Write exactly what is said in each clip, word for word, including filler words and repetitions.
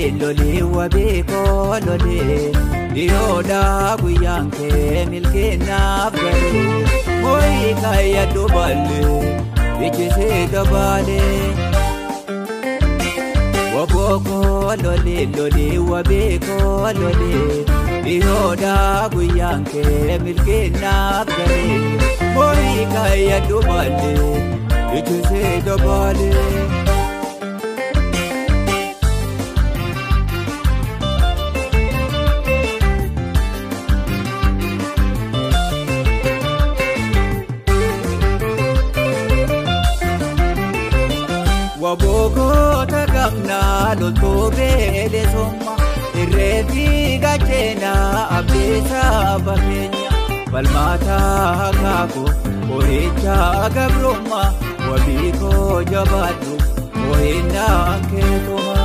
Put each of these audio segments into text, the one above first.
loli wabiko loli Diyoda guyyaan kee milkeennaaf gale Mooyi kaya dubale Bichise dabale Waboko loli loli wabiko loli Diyoda guyyaan kee milkeennaaf gale Mooyi kaya dubale Bichise dabale Waboko takamna lolto bele somma Irrefi gachena abdesa bakenya Balmata kako Orecha gabroma Wabiko jabadu Ohina ketoma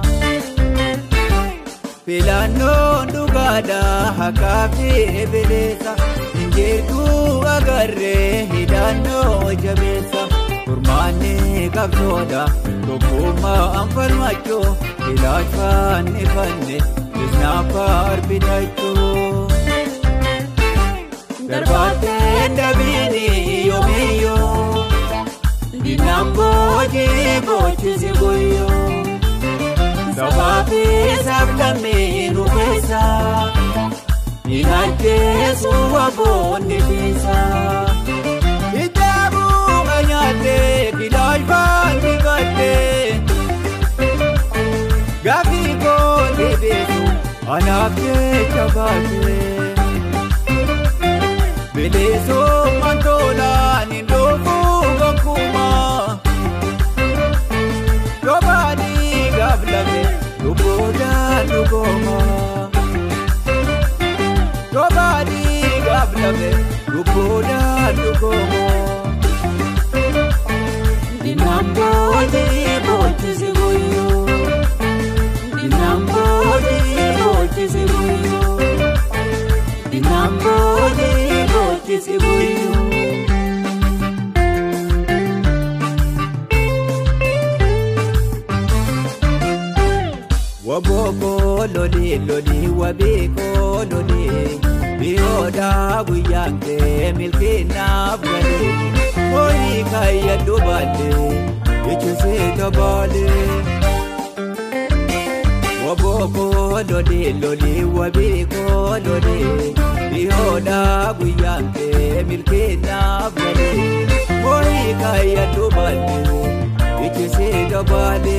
Pilano dugada hakafi belesa Injetu agarre hidano jabesa Kurmani kabsoda Dokuma ampal macho Ilashfan ifanne Isnapar bidacho Darbate dabini yomiyo Dinambo jibo chizigoyo Sababi sablame nupesa Inake suwabo nipisa Anyate kilaj bandi gate Gafi ko debesu anake chabate Beleso mantola nindofu gakuma Yobadi gavlame lugoda lugoma Yobadi gavlame lugoda lugoma Dinambo jibo chizigoyo Dinambo jibo chizigoyo Dinambo jibo chizigoyo Waboko loli loli wabiko loli Biyoda guyyaan kee milkeennaaf gale Mooyi kaya dubale Bichise dabale Waboko loli loli wabiko loli Biyoda guyyaan kee milkeennaaf gale Mooyi kaya dubale Bichise dabale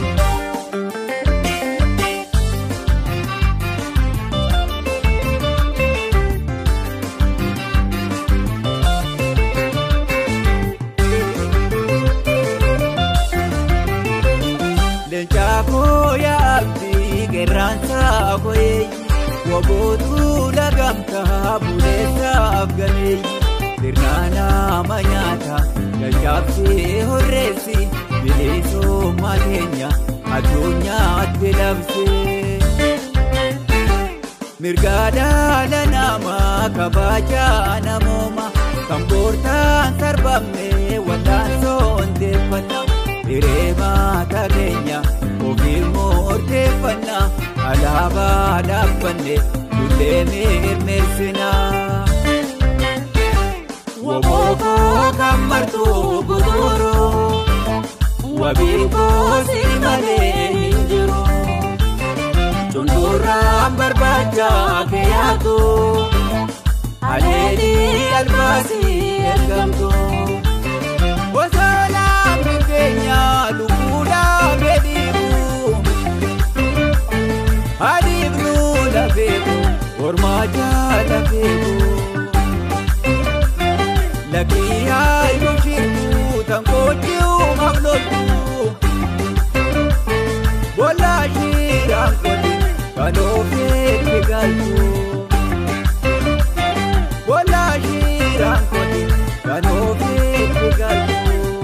Lenchako ya abdi geransa koye Wabotu lagamta bulesa afgane Dirnana manyata Gajabsi horresi Bileso malenya Adunya atbilabse Mirgada lanama kabaja namoma Kambortan sarbame wadanso ondefana Irema tagenya Ogilmo ortefana Alaba dabane Dulemir mersina Waboko kamartu gudoro Wabiko simale hinjiro Tundura barbaja keyatu Aledi albasi ergamtu Wasalam Kenya lukula bedibu Adibnu lafebu Ormaja lafebu Lakiya yushiru tankotiu maglotu Bola shiran kodi kanofe kigaltu Bola shiran kodi kanofe kigaltu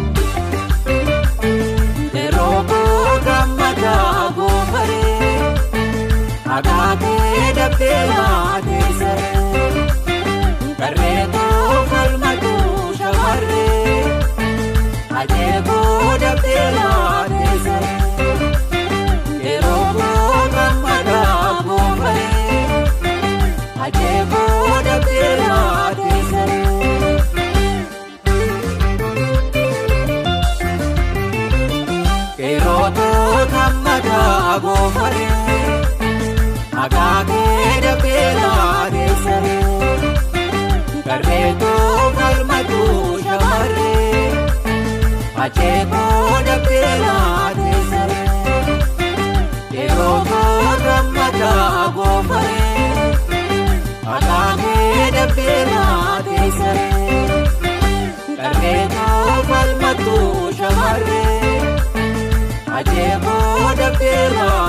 Agate dabde maate sare Karre to falmatu shamarre Aje ko dabde maate sare Kero ko ajeekoo dabdee